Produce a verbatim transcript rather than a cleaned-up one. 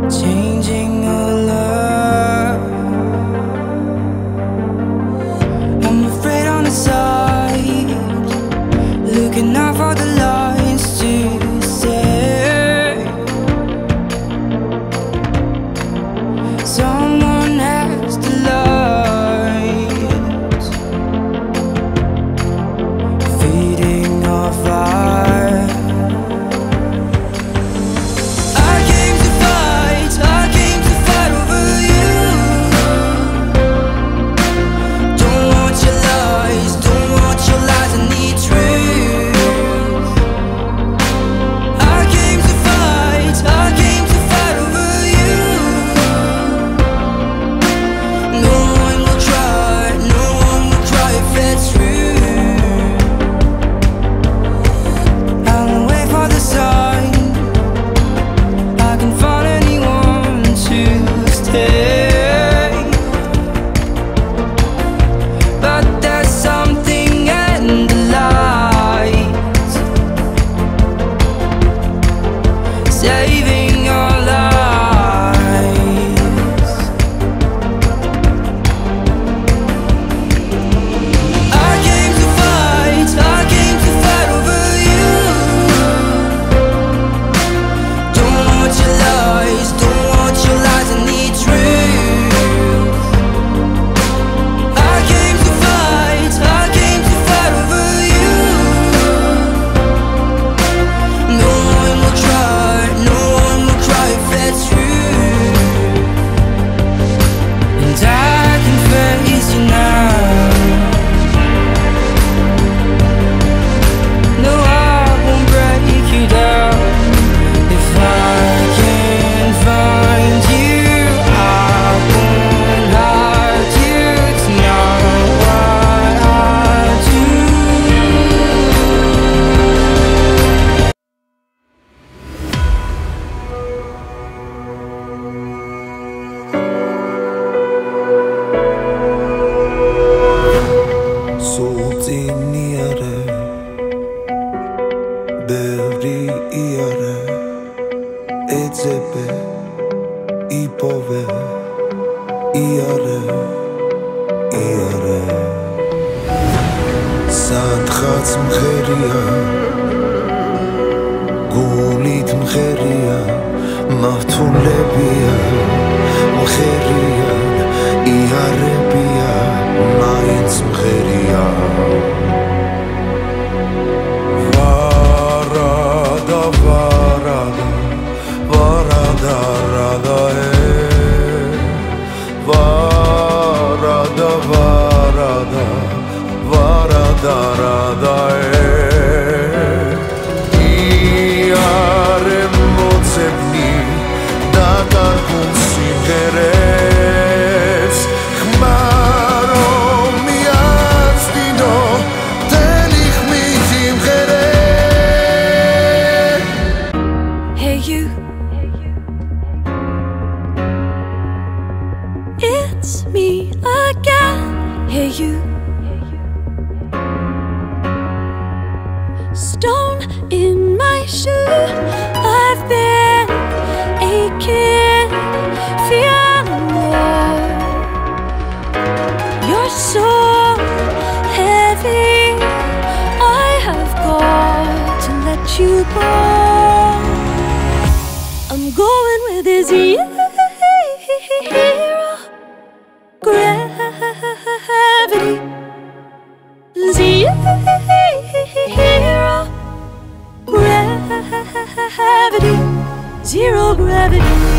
changing alert. I'm afraid on the side, looking out for the lines to say someone has to light, feeding our fire. I came to fight, I came to fight over you. Don't want your lies, don't want your lies, I need truth. I came to fight, I came to fight over you. No one will try, no one will cry if it's true. I'll wait for the sign, I can find anyone to stay. But there's something in the light, saving our lives. I came to fight, I came to fight over you. Don't want your lies, don't want your lies, I need truth. I came to fight, I came to fight over you. No one will try, no one will cry if it's true. And I can face you now. No, I won't break you down. If I can find you, I won't hide you. It's not what I do. Sultiniare, Beriare, Etzebe, Ipove, Iare, Iare. Sadchatz mcheria, Gulit mcheria, Maftun lebia, mcheria, Iare bia, Mainz mcheria. Varada, varada, varada, rada, eh. Varada, varada, varada, rada, eh. Iare motzebni, datar kun simgeres, Chmaro miazdino, telich mit im geres. Hey you, it's me again. Hey you, stone in my shoe. I've been aching, feeling low. You're so heavy, I have got to let you go. I'm going with this zero gravity, zero gravity, zero gravity.